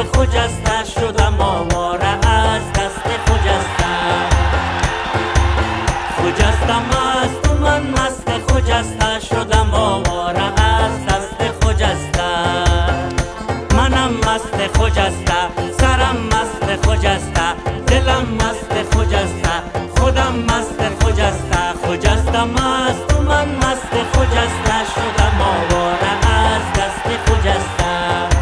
خجسته شدم آواره از دست خجسته. خجسته مست و من مست خجسته شدم آواره از دست خجسته. منم مست خجسته، سرم مست خجسته، دلم مست خجسته، خودم مست خجسته. خجسته مست و من مست خجسته شدم آواره از دست خجسته.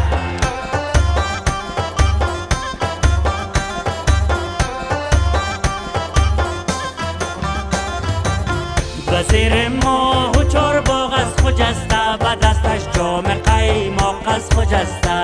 وزیر ماه و چارباغ از خجسته، به دستش جام قیماق از خجسته.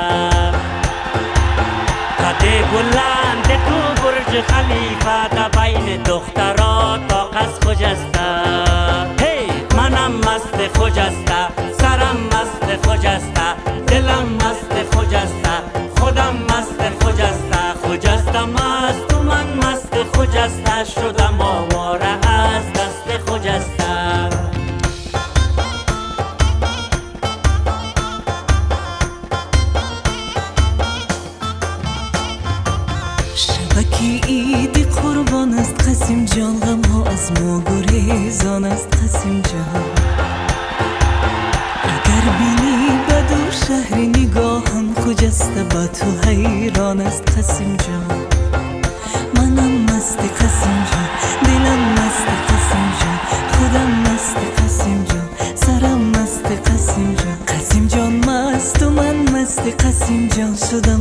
قد بلند تو برج خلیفه، در بین دخترها طاق از خجسته. منم مست خجسته، سرم مست خجسته، دلم مست خجسته، خودم مست خجسته. خجسته مست و من مست خجسته شدم آواره از دست خجسته. شبکی عیدی قربان است قسیم جان، غم ها از ما گریزان است قسیم جان. اگر بینی بدو شهری نگاهم خجسته، با تو حیران است قسیم جان. منم مست قسیم جان، دلم مست قسیم جان، خودم مست قسیم جان، سرم مست قسیم جان. قسیم جان مست و من مست قسیم جان شدم